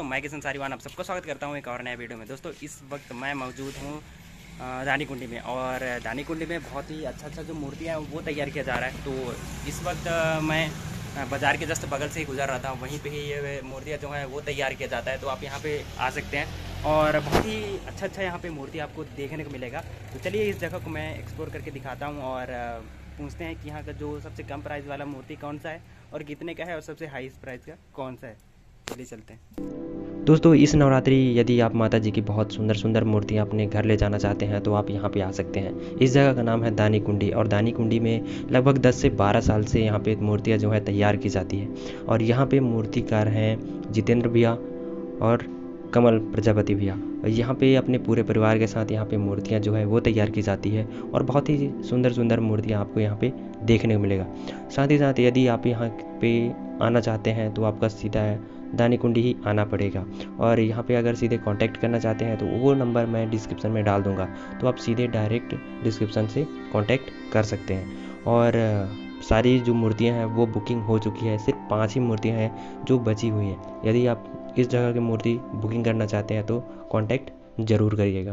मैं किशन सारीवान आप सबको स्वागत करता हूँ एक और नए वीडियो में। दोस्तों इस वक्त मैं मौजूद हूँ दानी कुंडी में, और दानी कुंडी में बहुत ही अच्छा जो मूर्तियाँ हैं वो तैयार किया जा रहा है। तो इस वक्त मैं बाज़ार के जस्ट बगल से ही गुजर रहा था, वहीं पे ही ये मूर्तियाँ जो हैं वो तैयार किया जाता है। तो आप यहाँ पे आ सकते हैं और बहुत ही अच्छा यहाँ पे मूर्ति आपको देखने को मिलेगा। तो चलिए इस जगह को मैं एक्सप्लोर करके दिखाता हूँ और पूछते हैं कि यहाँ का जो सबसे कम प्राइस वाला मूर्ति कौन सा है और कितने का है, और सबसे हाईएस्ट प्राइस का कौन सा है। चलिए चलते हैं। दोस्तों इस नवरात्रि यदि आप माता जी की बहुत सुंदर सुंदर मूर्तियाँ अपने घर ले जाना चाहते हैं तो आप यहाँ पे आ सकते हैं। इस जगह का नाम है दानी कुंडी, और दानी कुंडी में लगभग 10 से 12 साल से यहाँ पे मूर्तियाँ जो है तैयार की जाती है। और यहाँ पे मूर्तिकार हैं जितेंद्र भैया और कमल प्रजापति भैया। यहाँ पे अपने पूरे परिवार के साथ यहाँ पे मूर्तियाँ जो है वो तैयार की जाती है, और बहुत ही सुंदर सुंदर मूर्तियाँ आपको यहाँ पे देखने को मिलेगा। साथ ही साथ यदि आप यहाँ पे आना चाहते हैं तो आपका सीधा दानी कुंडी ही आना पड़ेगा। और यहाँ पे अगर सीधे कांटेक्ट करना चाहते हैं तो वो नंबर मैं डिस्क्रिप्शन में डाल दूँगा, तो आप सीधे डायरेक्ट डिस्क्रिप्शन से कांटेक्ट कर सकते हैं। और सारी जो मूर्तियाँ हैं वो बुकिंग हो चुकी है, सिर्फ 5 ही मूर्तियाँ हैं जो बची हुई हैं। यदि आप इस जगह की मूर्ति बुकिंग करना चाहते हैं तो कांटेक्ट ज़रूर करिएगा।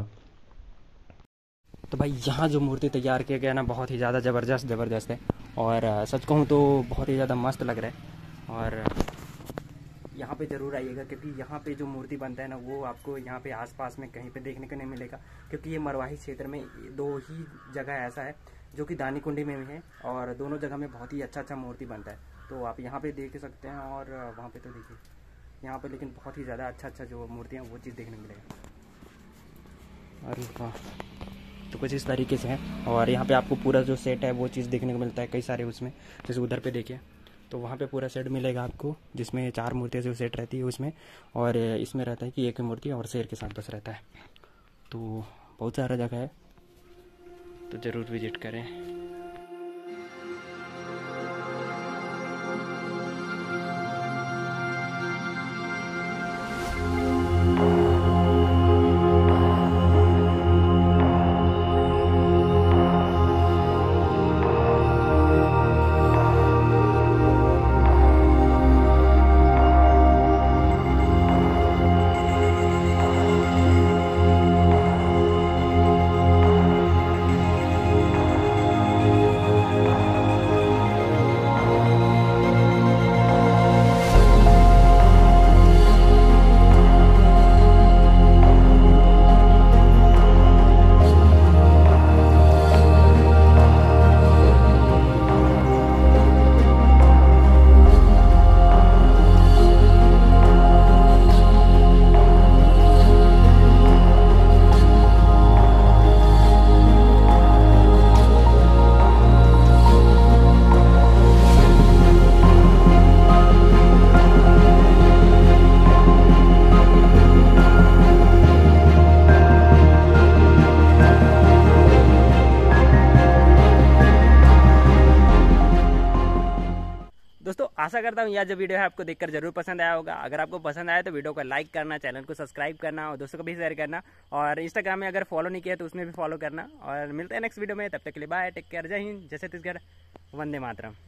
तो भाई यहाँ जो मूर्ति तैयार किया गया ना बहुत ही ज़्यादा ज़बरदस्त है, और सच कहूँ तो बहुत ही ज़्यादा मस्त लग रहा है। और यहाँ पे ज़रूर आइएगा, क्योंकि यहाँ पे जो मूर्ति बनता है ना वो आपको यहाँ पे आसपास में कहीं पे देखने को नहीं मिलेगा, क्योंकि ये मरवाही क्षेत्र में 2 ही जगह ऐसा है जो कि दानी कुंडी में भी है, और दोनों जगह में बहुत ही अच्छा मूर्ति बनता है। तो आप यहाँ पे देख सकते हैं, और वहाँ पे तो देखिए यहाँ पे लेकिन बहुत ही ज़्यादा अच्छा जो मूर्तियाँ वो चीज़ देखने को मिलेगा। अरे वाह, तो कुछ इस तरीके से है। और यहाँ पे आपको पूरा जो सेट है वो चीज़ देखने को मिलता है कई सारे उसमें, जैसे उधर पे देखिए तो वहाँ पे पूरा सेट मिलेगा आपको, जिसमें 4 मूर्तियाँ जो सेट रहती है उसमें। और इसमें रहता है कि एक मूर्ति और शेर के साथ बस रहता है। तो बहुत सारा जगह है, तो ज़रूर विजिट करें। दोस्तों आशा करता हूँ यह जो वीडियो है आपको देखकर जरूर पसंद आया होगा। अगर आपको पसंद आया तो वीडियो को लाइक करना, चैनल को सब्सक्राइब करना और दोस्तों को भी शेयर करना, और इंस्टाग्राम में अगर फॉलो नहीं किया तो उसमें भी फॉलो करना। और मिलते हैं नेक्स्ट वीडियो में, तब तक के लिए बाय, टेक केयर, जय हिंद, जय छत्तीसगढ़, वंदे मातरम।